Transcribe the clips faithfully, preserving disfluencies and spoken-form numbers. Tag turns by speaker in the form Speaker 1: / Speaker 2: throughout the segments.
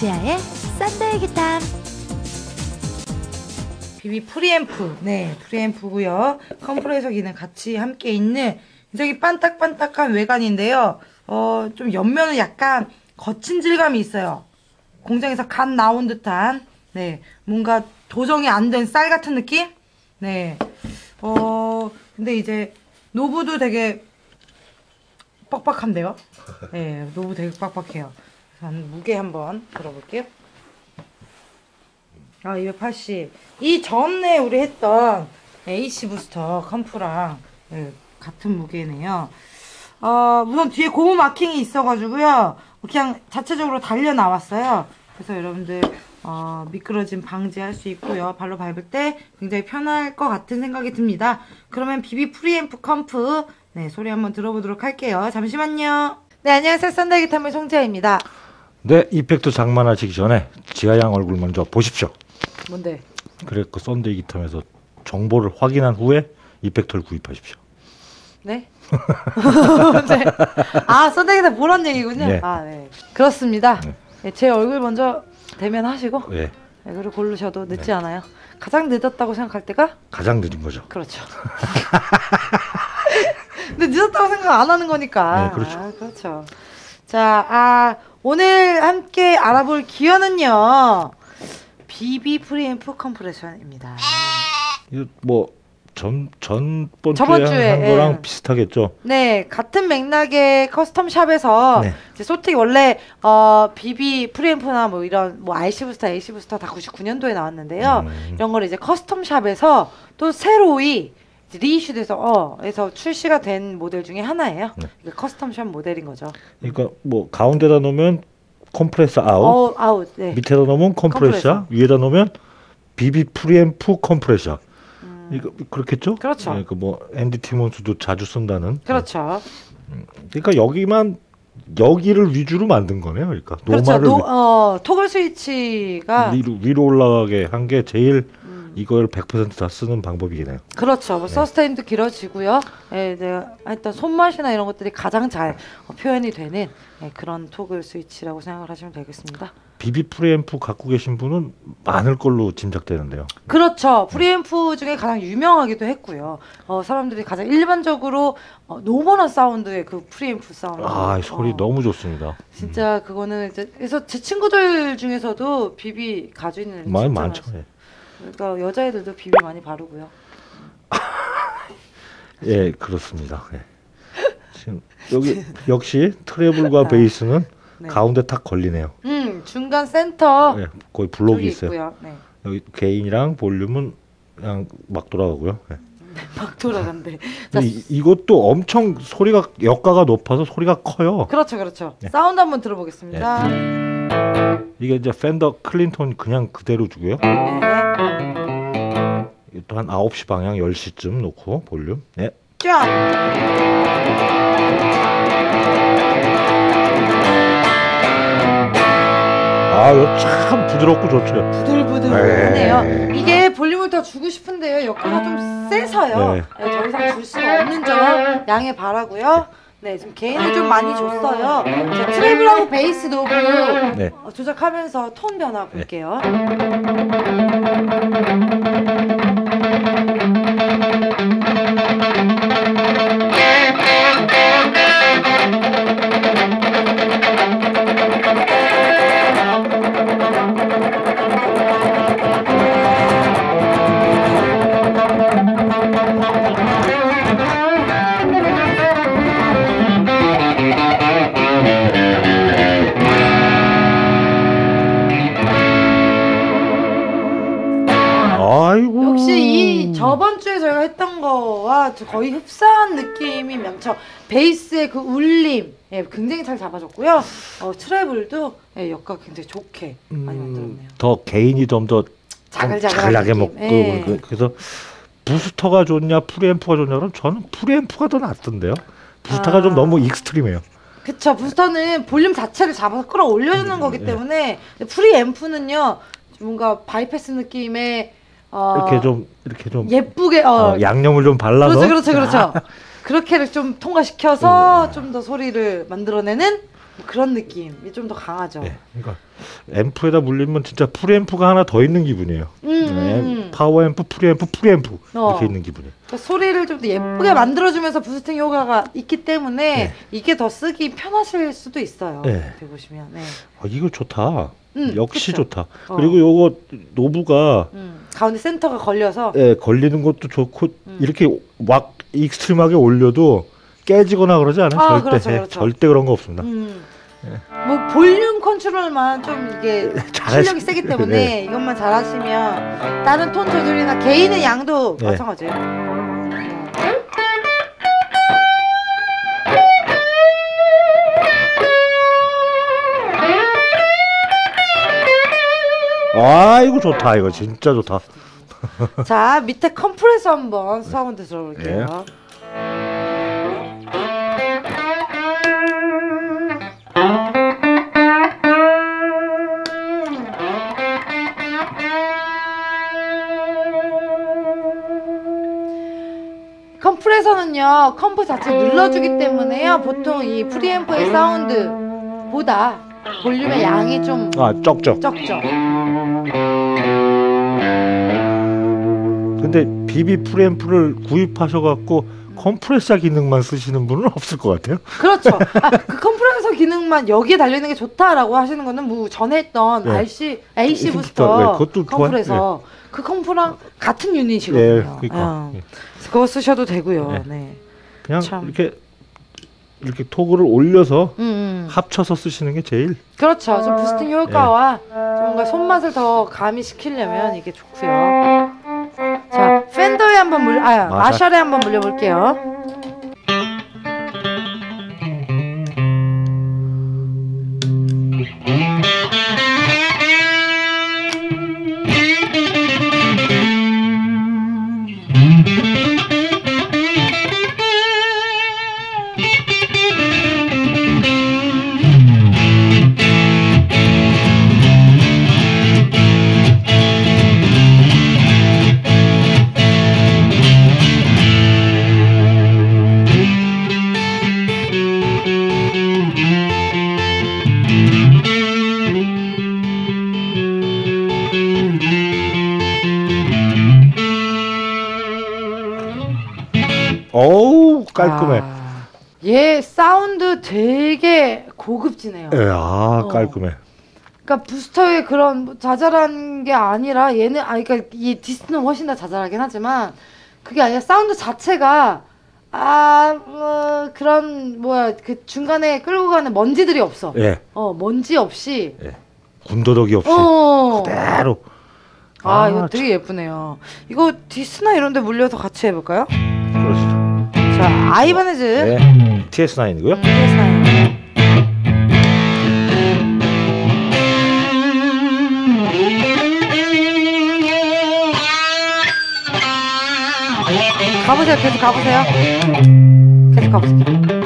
Speaker 1: 지아의 썬데이 기탐.
Speaker 2: 비비 프리앰프, 네 프리앰프고요. 컴프레서 기능 같이 함께 있는 굉장히 반딱반딱한 외관인데요. 어, 좀 옆면은 약간 거친 질감이 있어요. 공장에서 갓 나온 듯한, 네 뭔가 도정이 안 된 쌀 같은 느낌? 네. 어, 근데 이제 노브도 되게 빡빡한데요. 네, 노브 되게 빡빡해요. 그래서 무게 한번 들어볼게요. 아, 이백팔십. 이 전에 우리 했던 에이씨 부스터 컴프랑 네, 같은 무게네요. 어, 우선 뒤에 고무 마킹이 있어가지고요. 그냥 자체적으로 달려 나왔어요. 그래서 여러분들 어, 미끄러짐 방지할 수 있고요. 발로 밟을 때 굉장히 편할 것 같은 생각이 듭니다. 그러면 비비 프리앰프 컴프 네 소리 한번 들어보도록 할게요. 잠시만요. 네, 안녕하세요. 썬데이 기탐의 송지아입니다.
Speaker 3: 네, 이펙트 장만하시기 전에 지아양 얼굴 먼저 보십시오.
Speaker 2: 뭔데?
Speaker 3: 그래, 그 썬데이 기탐에서 정보를 확인한 후에 이펙트를 구입하십시오.
Speaker 2: 네? 네. 아, 썬데이 기탐 보란 얘기군요.
Speaker 3: 네.
Speaker 2: 아, 네. 그렇습니다.
Speaker 3: 네.
Speaker 2: 네, 제 얼굴 먼저 대면하시고
Speaker 3: 네.
Speaker 2: 네, 그리고 고르셔도 늦지
Speaker 3: 네.
Speaker 2: 않아요. 가장 늦었다고 생각할 때가?
Speaker 3: 가장 늦은 거죠.
Speaker 2: 그렇죠. 근데 늦었다고 생각 안 하는 거니까.
Speaker 3: 네, 그렇죠.
Speaker 2: 아, 그렇죠. 자, 아, 오늘 함께 알아볼 기어는요. 비비 프리앰프 컴프레션입니다.
Speaker 3: 이거 뭐 전 전번
Speaker 2: 저번
Speaker 3: 주에
Speaker 2: 주에,
Speaker 3: 한 거랑
Speaker 2: 예.
Speaker 3: 비슷하겠죠.
Speaker 2: 네, 같은 맥락의 커스텀 샵에서
Speaker 3: 네.
Speaker 2: 이제 소틱 원래 어, 비비 프리앰프나 뭐 이런 뭐 아이씨 부스터, 에이씨 부스터 다 구십구 년도에 나왔는데요.
Speaker 3: 음.
Speaker 2: 이런 거를 이제 커스텀 샵에서 또 새로이 리이슈돼서 어, 에서 출시가 된 모델 중에 하나예요.
Speaker 3: 네.
Speaker 2: 이게 커스텀 샵 모델인 거죠.
Speaker 3: 그러니까 뭐 가운데다 놓으면 컴프레서 아웃,
Speaker 2: 어, 아웃. 네.
Speaker 3: 밑에다 놓으면 컴프레셔,
Speaker 2: 컴프레셔.
Speaker 3: 위에다 놓으면 비비 프리앰프 컴프레셔.
Speaker 2: 음,
Speaker 3: 이거 그렇겠죠?
Speaker 2: 그렇죠.
Speaker 3: 그러니까 뭐 앤디 티몬스도 자주 쓴다는.
Speaker 2: 그렇죠.
Speaker 3: 그러니까 여기만 여기를 위주로 만든 거네요. 그러니까
Speaker 2: 그렇죠.
Speaker 3: 노마를
Speaker 2: 노, 어, 토글 스위치가
Speaker 3: 위로, 위로 올라가게 한 게 제일
Speaker 2: 음,
Speaker 3: 이걸 백 퍼센트 다 쓰는 방법이네요.
Speaker 2: 그렇죠. 뭐
Speaker 3: 네.
Speaker 2: 서스테인도 길어지고요. 예, 내가 일단 손맛이나 이런 것들이 가장 잘 어, 표현이 되는 예, 그런 토글 스위치라고 생각을 하시면 되겠습니다.
Speaker 3: 비비 프리앰프 갖고 계신 분은 많을 걸로 짐작되는데요.
Speaker 2: 그렇죠. 프리앰프 중에 가장 유명하기도 했고요. 어, 사람들이 가장 일반적으로 어, 노멀한 사운드의 그 프리앰프 사운드.
Speaker 3: 아, 이 소리
Speaker 2: 어,
Speaker 3: 너무 좋습니다.
Speaker 2: 진짜 그거는 이제 그래서 제 친구들 중에서도 비비 가지고 있는 애들
Speaker 3: 많이
Speaker 2: 진짜
Speaker 3: 많죠.
Speaker 2: 많았어요.
Speaker 3: 예.
Speaker 2: 그러니까 여자애들도 비비 많이 바르고요.
Speaker 3: 예, 그렇습니다. 예. 지금 여기 역시 트래블과
Speaker 2: 아,
Speaker 3: 베이스는
Speaker 2: 네.
Speaker 3: 가운데 탁 걸리네요.
Speaker 2: 음, 중간 센터
Speaker 3: 예, 거기 블록이
Speaker 2: 쪽이
Speaker 3: 있어요.
Speaker 2: 있고요. 네.
Speaker 3: 여기 게인이랑 볼륨은 그냥 막 돌아가고요. 예.
Speaker 2: 막 돌아간대. 자,
Speaker 3: 근데 이, 이것도 엄청 소리가 역가가 높아서 소리가 커요.
Speaker 2: 그렇죠, 그렇죠.
Speaker 3: 네.
Speaker 2: 사운드 한번 들어보겠습니다.
Speaker 3: 이게 이제 팬더 클린톤 그냥 그대로 주고요.
Speaker 2: 네.
Speaker 3: 또 한 아홉 시 방향 열 시쯤 놓고 볼륨. 네.
Speaker 2: 쫙.
Speaker 3: 아, 이거 참 부드럽고 좋죠.
Speaker 2: 부들부들하네요.
Speaker 3: 네.
Speaker 2: 이게 볼륨을 더 주고 싶은데요. 역할가 좀 세서요.
Speaker 3: 네.
Speaker 2: 네, 더 이상 줄 수가 없는 점 양해 바라고요. 네, 지금 개인이 좀 많이 줬어요. 자, 트래블하고 베이스 노브
Speaker 3: 네.
Speaker 2: 어, 조작하면서 톤 변화 볼게요.
Speaker 3: 아이고.
Speaker 2: 역시 이 저번 주에 저희가 했던 거와 거의 흡사한 느낌이 많죠. 베이스의 그 울림 예, 굉장히 잘 잡아줬고요. 어, 트래블도 예, 역가 굉장히 좋게 많이 만들었네요.
Speaker 3: 음, 더 개인이 좀 더
Speaker 2: 자글자글한
Speaker 3: 잘나게
Speaker 2: 느낌.
Speaker 3: 먹고
Speaker 2: 예.
Speaker 3: 그- 그래서 부스터가 좋냐 프리앰프가 좋냐 그럼 저는 프리앰프가 더 낫던데요. 부스터가
Speaker 2: 아.
Speaker 3: 좀 너무 익스트림해요.
Speaker 2: 그쵸. 부스터는 볼륨 자체를 잡아서 끌어올려주는
Speaker 3: 음,
Speaker 2: 거기
Speaker 3: 예.
Speaker 2: 때문에 프리앰프는요 뭔가 바이패스 느낌의 어,
Speaker 3: 이렇게 좀 이렇게 좀
Speaker 2: 예쁘게 어,
Speaker 3: 어, 양념을 좀 발라서
Speaker 2: 그렇죠, 그렇죠, 그렇죠. 그렇게를 좀 통과시켜서 좀 더 소리를 만들어내는 그런 느낌이 좀 더 강하죠.
Speaker 3: 네, 그러니까 앰프에다 물리면 진짜 프리앰프가 하나 더 있는 기분이에요.
Speaker 2: 음,
Speaker 3: 네,
Speaker 2: 음.
Speaker 3: 파워 앰프, 프리앰프, 프리앰프
Speaker 2: 어.
Speaker 3: 이렇게 있는 기분이에요.
Speaker 2: 그러니까 소리를 좀 더 예쁘게 만들어주면서 부스팅 효과가 있기 때문에
Speaker 3: 네.
Speaker 2: 이게 더 쓰기 편하실 수도 있어요.
Speaker 3: 네.
Speaker 2: 이렇게 보시면. 네.
Speaker 3: 아, 이거 좋다.
Speaker 2: 음,
Speaker 3: 역시
Speaker 2: 그쵸?
Speaker 3: 좋다.
Speaker 2: 어.
Speaker 3: 그리고 요거 노브가
Speaker 2: 음, 가운데 센터가 걸려서
Speaker 3: 예, 걸리는 것도 좋고
Speaker 2: 음.
Speaker 3: 이렇게 막 익스트림하게 올려도 깨지거나 그러지 않아요.
Speaker 2: 아,
Speaker 3: 절대
Speaker 2: 그렇죠,
Speaker 3: 예,
Speaker 2: 그렇죠.
Speaker 3: 절대 그런 거 없습니다.
Speaker 2: 음. 뭐 볼륨 컨트롤만 좀 이게
Speaker 3: 잘하시-
Speaker 2: 실력이 세기 때문에
Speaker 3: 네.
Speaker 2: 이것만 잘하시면 다른 톤 조절이나 개인의 양도
Speaker 3: 네.
Speaker 2: 마찬가지예요.
Speaker 3: 아, 이거 좋다. 이거 진짜 좋다.
Speaker 2: 자, 밑에 컴프레서 한번 사운드 들어볼게요. 컴프레서는요, 컴프 자체 눌러주기 때문에요. 보통 이 프리앰프의 사운드보다 볼륨의 양이 좀
Speaker 3: 아, 적적.
Speaker 2: 적죠.
Speaker 3: 근데 비비 프리앰프를 구입하셔갖고 컴프레서 기능만 쓰시는 분은 없을 것 같아요.
Speaker 2: 그렇죠. 아, 그 컴프레서 기능만 여기에 달리는 게 좋다라고 하시는 거는 뭐 전에 했던
Speaker 3: 네.
Speaker 2: 알씨, 에이씨
Speaker 3: 그-
Speaker 2: 부스터
Speaker 3: 네, 그것도 좋아요.
Speaker 2: 컴프레서 그 컴프랑 같은 유닛이거든요.
Speaker 3: 예, 그러니까.
Speaker 2: 어.
Speaker 3: 예.
Speaker 2: 그거 쓰셔도 되고요.
Speaker 3: 네.
Speaker 2: 네.
Speaker 3: 그냥
Speaker 2: 참.
Speaker 3: 이렇게 이렇게 토그를 올려서
Speaker 2: 음, 음.
Speaker 3: 합쳐서 쓰시는 게 제일
Speaker 2: 그렇죠. 좀 부스팅 효과와 좀 뭔가 손맛을 더 가미시키려면 이게 좋고요. 자, 팬더에 한번 물, 아,
Speaker 3: 마샬.
Speaker 2: 마샬에 한번 물려볼게요.
Speaker 3: 어우 깔끔해.
Speaker 2: 아, 얘 사운드 되게 고급지네요.
Speaker 3: 예, 아
Speaker 2: 어.
Speaker 3: 깔끔해.
Speaker 2: 그러니까 부스터의 그런 뭐 자잘한 게 아니라 얘는 아 그러니까 이 디스는 훨씬 더 자잘하긴 하지만 그게 아니라 사운드 자체가 아 뭐, 그런 뭐야 그 중간에 끌고 가는 먼지들이 없어.
Speaker 3: 예,
Speaker 2: 어 먼지 없이.
Speaker 3: 군더더기 없이
Speaker 2: 어.
Speaker 3: 그대로.
Speaker 2: 아,
Speaker 3: 아,
Speaker 2: 이거 되게 예쁘네요. 이거 디스나 이런 데 물려서 같이 해볼까요?
Speaker 3: 그러시죠.
Speaker 2: 자, 아이바네즈.
Speaker 3: 네, 티에스 나인이고요.
Speaker 2: 음, 디스나. 가보세요. 계속 가보세요. 계속 가보세요.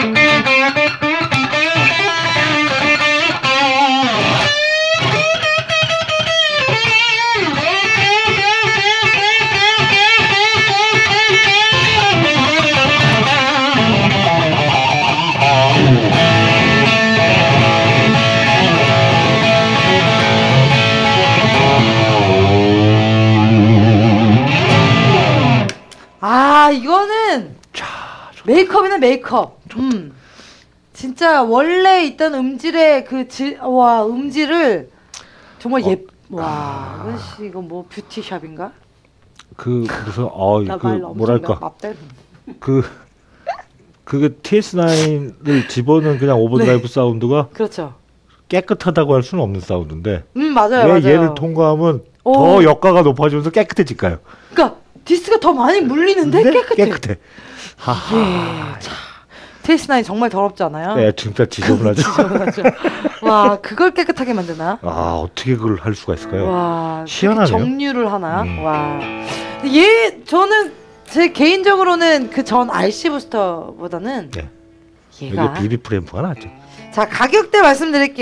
Speaker 2: 아, 이거는 메이크업이네 메이크업. 음, 진짜 원래 있던 음질의 그 질, 와 음질을 정말 예, 와, 이건 씨 이거 뭐 뷰티샵인가?
Speaker 3: 그 무슨 어,
Speaker 2: 나
Speaker 3: 그
Speaker 2: 말 엄청
Speaker 3: 뭐랄까
Speaker 2: 맙대는.
Speaker 3: 그 그게 티에스 나인을 집어넣은 그냥 오버드라이브
Speaker 2: 네.
Speaker 3: 사운드가
Speaker 2: 그렇죠.
Speaker 3: 깨끗하다고 할 수는 없는 사운드인데
Speaker 2: 음 맞아요,
Speaker 3: 왜
Speaker 2: 맞아요.
Speaker 3: 얘를 통과하면
Speaker 2: 오.
Speaker 3: 더 역가가 높아지면서 깨끗해질까요?
Speaker 2: 그러니까 디스가 더 많이 물리는데
Speaker 3: 근데
Speaker 2: 깨끗해.
Speaker 3: 깨끗해. 하하.
Speaker 2: 예, 참. 테이스나인 정말 더럽지 않아요?
Speaker 3: 네, 진짜 지저분하죠.
Speaker 2: 지저분하죠. 와, 그걸 깨끗하게 만드나?
Speaker 3: 아, 어떻게 그걸 할 수가 있을까요?
Speaker 2: 와,
Speaker 3: 희한하네요.
Speaker 2: 그렇게 정류를 하나?
Speaker 3: 음.
Speaker 2: 와. 얘 저는 제 개인적으로는 그 전 알씨 부스터보다는
Speaker 3: 네.
Speaker 2: 얘가
Speaker 3: 이게 비비 프레임프가 낫죠.
Speaker 2: 자, 가격대 말씀드릴게요.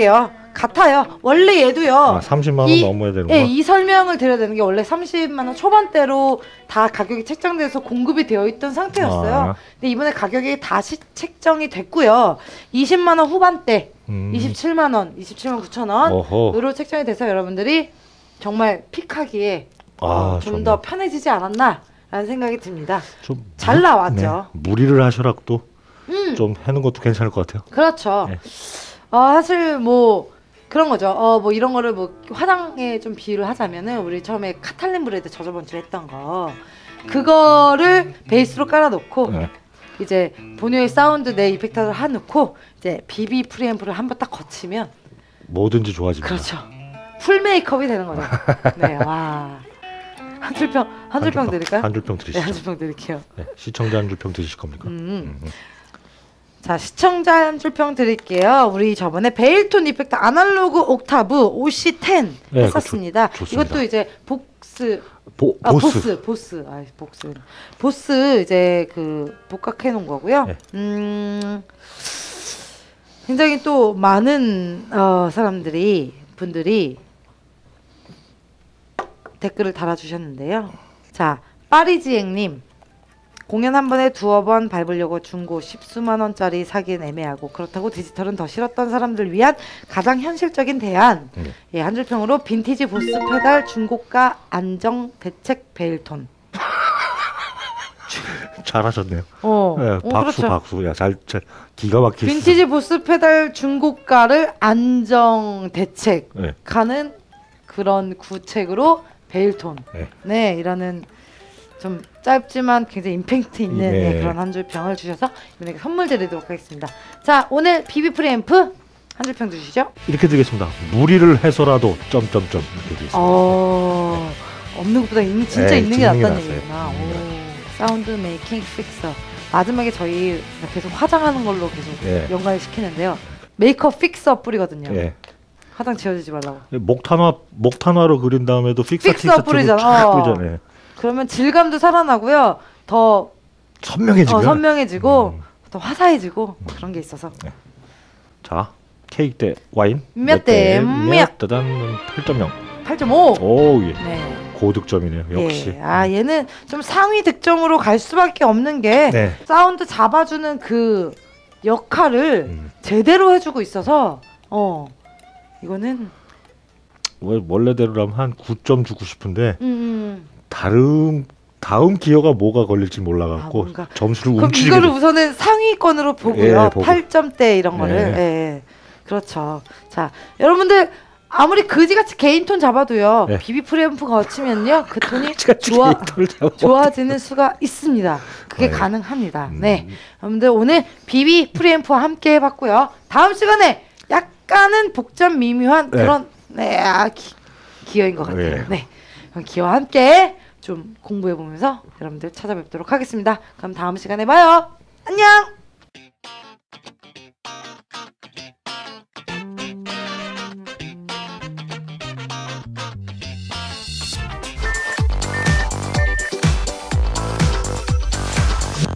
Speaker 2: 같아요. 원래 얘도요.
Speaker 3: 아, 삼십만 원
Speaker 2: 이,
Speaker 3: 넘어야 되는
Speaker 2: 예,
Speaker 3: 거야?
Speaker 2: 이 설명을 드려야 되는 게 원래 삼십만 원 초반대로 다 가격이 책정돼서 공급이 되어 있던 상태였어요.
Speaker 3: 아.
Speaker 2: 근데 이번에 가격이 다시 책정이 됐고요. 이십만 원 후반대,
Speaker 3: 음.
Speaker 2: 이십칠만 원, 이십칠만 구천
Speaker 3: 어허.
Speaker 2: 원으로 책정이 돼서 여러분들이 정말 픽하기에
Speaker 3: 아,
Speaker 2: 어, 좀
Speaker 3: 좋네.
Speaker 2: 더 편해지지 않았나 라는 생각이 듭니다.
Speaker 3: 좀
Speaker 2: 잘
Speaker 3: 무-
Speaker 2: 나왔죠.
Speaker 3: 네, 무리를 하셔라도
Speaker 2: 음.
Speaker 3: 좀 해는 것도 괜찮을 것 같아요.
Speaker 2: 그렇죠.
Speaker 3: 네.
Speaker 2: 어, 사실 뭐 그런 거죠. 어, 뭐 이런 거를 뭐 화장에 좀 비유를 하자면은 우리 처음에 카탈린 브레드 저저번 주에 했던 거 그거를 베이스로 깔아놓고
Speaker 3: 네.
Speaker 2: 이제 본유의 사운드 내 이펙터를 해놓고 이제 비비 프리앰프를 한번 딱 거치면
Speaker 3: 뭐든지 좋아집니다.
Speaker 2: 그렇죠. 풀 메이크업이 되는 거죠. 네, 와. 한 줄평 한 줄평 드릴까요?
Speaker 3: 한 줄평
Speaker 2: 네,
Speaker 3: 드리시죠.
Speaker 2: 한 줄평 드릴게요.
Speaker 3: 네, 시청자 한 줄평 드실 겁니까?
Speaker 2: 음.
Speaker 3: 음.
Speaker 2: 자, 시청자 한 줄평 드릴게요. 우리 저번에 베일톤 이펙터 아날로그 옥타브 오씨 텐
Speaker 3: 네,
Speaker 2: 했었습니다.
Speaker 3: 그거 좋- 좋습니다.
Speaker 2: 이것도 이제 복스
Speaker 3: 보,
Speaker 2: 아,
Speaker 3: 보스.
Speaker 2: 보스, 보스, 아, 복스, 보스 이제 그 복각해 놓은 거고요.
Speaker 3: 네.
Speaker 2: 음, 굉장히 또 많은 어, 사람들이 분들이 댓글을 달아주셨는데요. 자, 파리지앵님. 공연 한 번에 두어 번 밟으려고 중고 십수만 원짜리 사기엔 애매하고 그렇다고 디지털은 더 싫었던 사람들 위한 가장 현실적인 대안.
Speaker 3: 네.
Speaker 2: 예, 한 줄평으로 빈티지 보스 페달 중고가 안정 대책 베일톤.
Speaker 3: 잘하셨네요.
Speaker 2: 어,
Speaker 3: 네,
Speaker 2: 어,
Speaker 3: 박수
Speaker 2: 그렇죠.
Speaker 3: 박수. 야, 잘, 잘 기가 막히시.
Speaker 2: 빈티지 보스 페달 중고가를 안정
Speaker 3: 네.
Speaker 2: 대책하는 그런 구책으로 베일톤.
Speaker 3: 네.
Speaker 2: 네, 이라는 좀 짧지만 굉장히 임팩트 있는
Speaker 3: 네.
Speaker 2: 네, 그런 한 줄 평을 주셔서 이분에게 선물 드리도록 하겠습니다. 자, 오늘 비비 프리앰프 한 줄 평 주시죠.
Speaker 3: 이렇게 드리겠습니다. 무리를 해서라도 점점점 이렇게 드리겠습니다.
Speaker 2: 어, 없는 것보다 있는 진짜
Speaker 3: 네,
Speaker 2: 있는 게
Speaker 3: 있는 게
Speaker 2: 낫다는
Speaker 3: 낫어요.
Speaker 2: 얘기구나.
Speaker 3: 있는 게
Speaker 2: 오, 사운드 메이킹 픽서. 마지막에 저희 계속 화장하는 걸로 계속
Speaker 3: 예.
Speaker 2: 연관을 시키는데요. 메이크업 픽서 뿌리거든요.
Speaker 3: 예.
Speaker 2: 화장 지워지지 말라고.
Speaker 3: 목탄화 목탄화로 그린 다음에도 픽서
Speaker 2: 픽서
Speaker 3: 틱서
Speaker 2: 뿌리잖아. 어.
Speaker 3: 뿌리잖아요.
Speaker 2: 그러면 질감도 살아나고요. 더
Speaker 3: 선명해지고요.
Speaker 2: 어, 선명해지고
Speaker 3: 음.
Speaker 2: 더 화사해지고 그런 게 있어서.
Speaker 3: 자, 케이크 대 와인
Speaker 2: 몇 대 몇?
Speaker 3: 따단 팔 점 영.
Speaker 2: 팔 점 오.
Speaker 3: 오, 예.
Speaker 2: 네.
Speaker 3: 고득점이네요. 역시.
Speaker 2: 예. 아, 얘는 좀 상위 득점으로 갈 수밖에 없는 게
Speaker 3: 네.
Speaker 2: 사운드 잡아주는 그 역할을
Speaker 3: 음.
Speaker 2: 제대로 해주고 있어서 어 이거는
Speaker 3: 원- 원래대로라면 한 구 점 주고 싶은데
Speaker 2: 음,
Speaker 3: 다음 다음 기어가 뭐가 걸릴지 몰라갖고
Speaker 2: 아, 뭔가.
Speaker 3: 점수를
Speaker 2: 그럼
Speaker 3: 움츠리게
Speaker 2: 이거를
Speaker 3: 됐-
Speaker 2: 우선은 상위권으로 보고요.
Speaker 3: 예, 보고.
Speaker 2: 팔 점대 이런 거를.
Speaker 3: 예.
Speaker 2: 예. 그렇죠. 자, 여러분들 아무리 그지같이 개인 톤 잡아도요.
Speaker 3: 예.
Speaker 2: 비비 프리앰프 거치면요. 그 톤이
Speaker 3: 그지같이
Speaker 2: 좋아
Speaker 3: 개인톤을 잡아.
Speaker 2: 좋아지는 수가 있습니다. 그게
Speaker 3: 네.
Speaker 2: 가능합니다.
Speaker 3: 음.
Speaker 2: 네. 여러분들 오늘 비비 프리앰프와 함께 해봤고요. 다음 시간에 약간은 복잡 미묘한
Speaker 3: 네.
Speaker 2: 그런 네, 아, 기, 기어인 것 같아요.
Speaker 3: 네.
Speaker 2: 네. 그럼 기어와 함께 좀 공부해보면서 여러분들 찾아뵙도록 하겠습니다. 그럼 다음 시간에 봐요. 안녕!